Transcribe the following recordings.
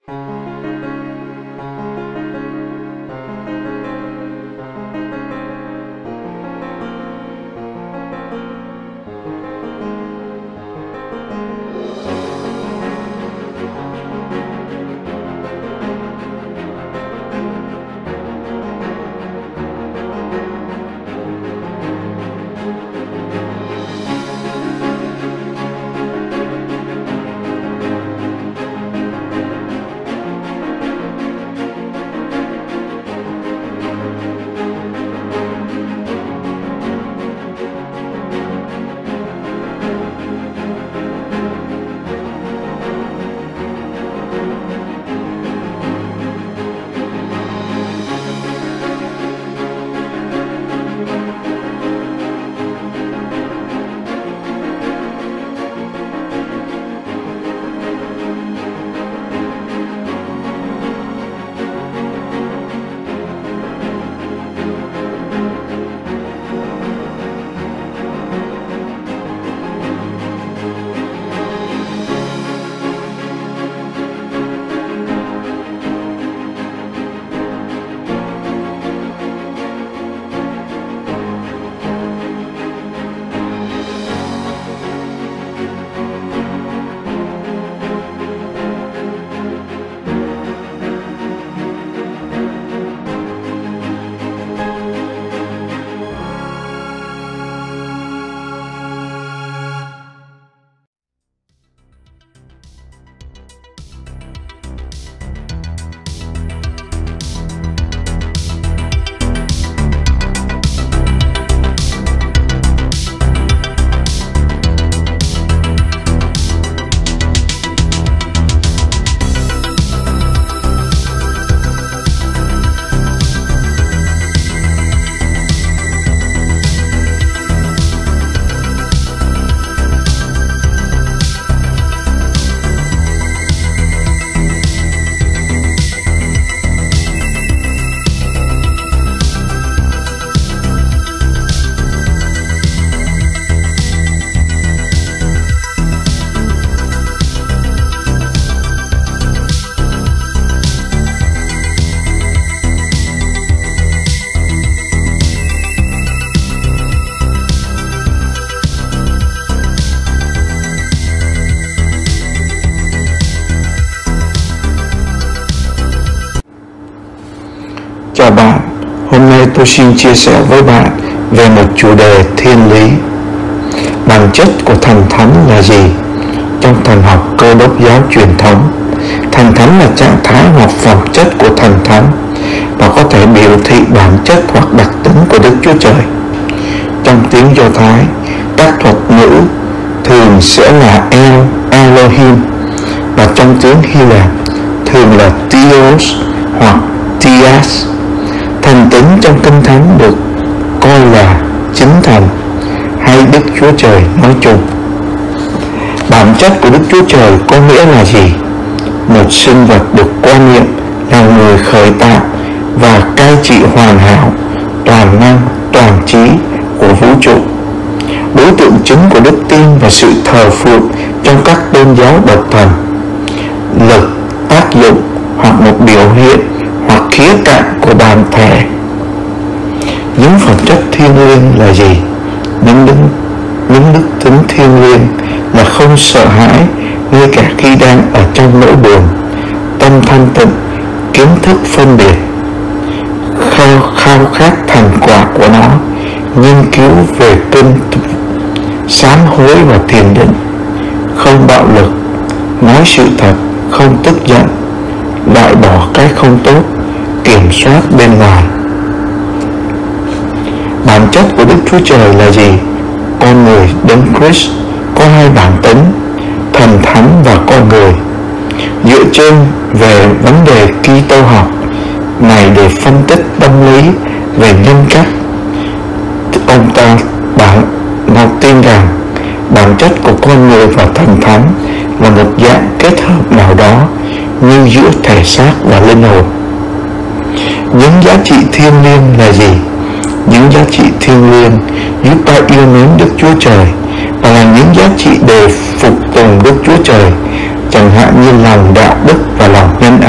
Chào bạn, hôm nay tôi xin chia sẻ với bạn về một chủ đề thiên lý. Bản chất của thần thánh là gì? Trong thần học Cơ Đốc giáo truyền thống, thần thánh là trạng thái hoặc phẩm chất của thần thánh và có thể biểu thị bản chất hoặc đặc tính của Đức Chúa Trời. Trong tiếng Do Thái, các thuật ngữ thường sẽ là Elohim, và trong tiếng Hy Lạp thường là Theos hoặc Theas. Thần tính trong Kinh Thánh được coi là chính thần hay Đức Chúa Trời nói chung. Bản chất của Đức Chúa Trời có nghĩa là gì? Một sinh vật được quan niệm là người khởi tạo và cai trị hoàn hảo, toàn năng, toàn trí của vũ trụ. Đối tượng chính của đức tin và sự thờ phượng trong các tôn giáo độc thần. Lực, tác dụng hoặc một biểu hiện hoặc khía cạnh của bản thể. Những phẩm chất thiêng liêng là gì? Những đức tính thiêng liêng là không sợ hãi ngay cả khi đang ở trong nỗi buồn, tâm thanh tịnh, kiến thức phân biệt, khao khát thành quả của nó, nghiên cứu về kinh, sám hối và thiền định, không bạo lực, nói sự thật, không tức giận, loại bỏ cái không tốt, kiểm soát bên ngoài. Bản chất của Đức Chúa Trời là gì? Con người Đấng Christ có hai bản tính, thần thánh và con người. Dựa trên về vấn đề Kitô học này để phân tích tâm lý về nhân cách, ông ta tin rằng bản chất của con người và thần thánh là một dạng kết hợp nào đó như giữa thể xác và linh hồn. Những giá trị thiêng liêng là gì? Những giá trị thiêng liêng giúp ta yêu mến Đức Chúa Trời và là những giá trị để phục tùng Đức Chúa Trời, chẳng hạn như lòng đạo đức và lòng nhân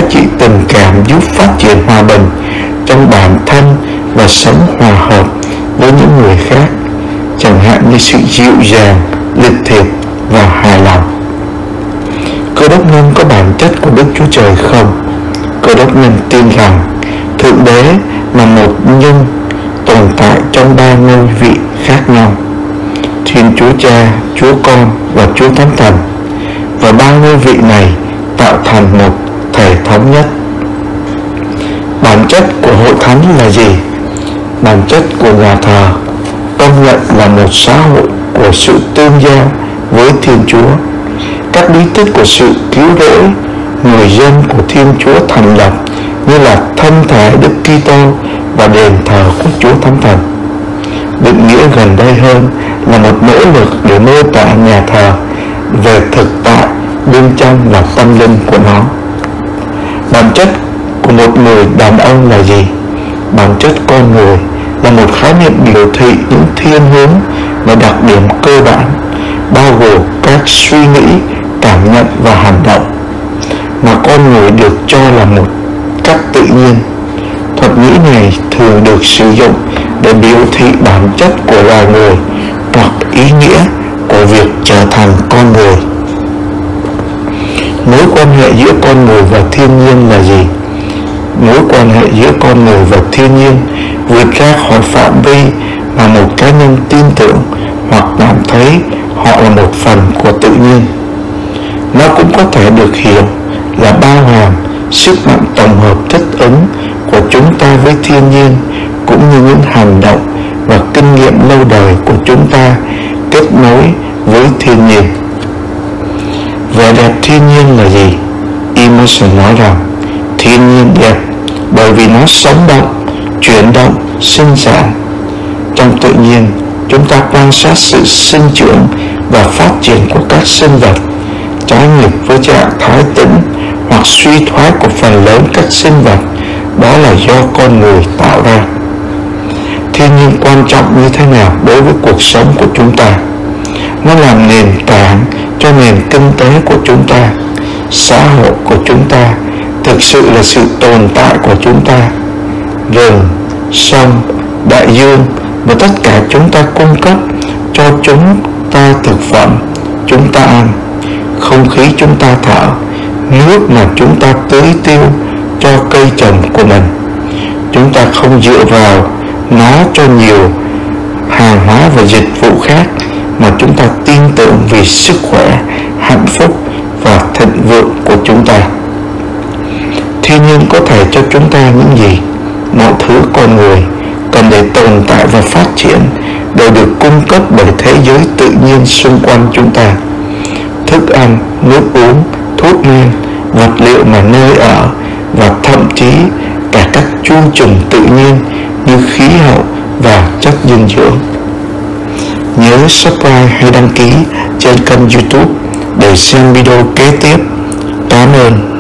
trị tình cảm giúp phát triển hòa bình trong bản thân và sống hòa hợp với những người khác, chẳng hạn như sự dịu dàng, lịch thiệp và hài lòng. Cơ đốc nhân có bản chất của Đức Chúa Trời không? Cơ đốc nhân tin rằng Thượng Đế là một nhân tồn tại trong ba ngôi vị khác nhau: Thiên Chúa Cha, Chúa Con và Chúa Thánh Thần, và ba ngôi vị này tạo thành một thể thống nhất. Bản chất của hội thánh là gì? Bản chất của nhà thờ công nhận là một xã hội của sự tương giao với Thiên Chúa. Các bí tích của sự cứu rỗi người dân của Thiên Chúa thành lập như là thân thể Đức Kitô và đền thờ của Chúa Thánh Thần. Định nghĩa gần đây hơn là một nỗ lực để mô tả nhà thờ về thực tại bên trong và tâm linh của nó. Bản chất của một người đàn ông là gì? Bản chất con người là một khái niệm biểu thị những thiên hướng và đặc điểm cơ bản, bao gồm các suy nghĩ, cảm nhận và hành động mà con người được cho là một cách tự nhiên. Thuật ngữ này thường được sử dụng để biểu thị bản chất của loài người hoặc ý nghĩa của việc trở thành con người. Mối quan hệ giữa con người và thiên nhiên là gì? Mối quan hệ giữa con người và thiên nhiên vượt ra khỏi phạm vi mà một cá nhân tin tưởng hoặc cảm thấy họ là một phần của tự nhiên. Nó cũng có thể được hiểu là bao hàm sức mạnh tổng hợp thích ứng của chúng ta với thiên nhiên, cũng như những hành động và kinh nghiệm lâu đời của chúng ta kết nối với thiên nhiên. Vẻ đẹp thiên nhiên là gì? Emerson nói rằng thiên nhiên đẹp bởi vì nó sống động, chuyển động, sinh sản. Trong tự nhiên, chúng ta quan sát sự sinh trưởng và phát triển của các sinh vật, trái ngược với trạng thái tĩnh hoặc suy thoái của phần lớn các sinh vật, đó là do con người tạo ra. Thiên nhiên quan trọng như thế nào đối với cuộc sống của chúng ta? Nó làm nền tảng cho nền kinh tế của chúng ta, xã hội của chúng ta, thực sự là sự tồn tại của chúng ta. Rừng, sông, đại dương và tất cả chúng ta cung cấp cho chúng ta thực phẩm chúng ta ăn, không khí chúng ta thở, nước mà chúng ta tưới tiêu cho cây trồng của mình. Chúng ta không dựa vào nó cho nhiều hàng hóa và dịch vụ khác, mà chúng ta tin tưởng vì sức khỏe, hạnh phúc và thịnh vượng của chúng ta. Thiên nhiên có thể cho chúng ta những gì? Mọi thứ con người cần để tồn tại và phát triển đều được cung cấp bởi thế giới tự nhiên xung quanh chúng ta. Thức ăn, nước uống, thuốc men, vật liệu mà nơi ở và thậm chí cả các chu trùng tự nhiên như khí hậu và chất dinh dưỡng. Nhớ subscribe hay đăng ký trên kênh YouTube để xem video kế tiếp. Cảm ơn.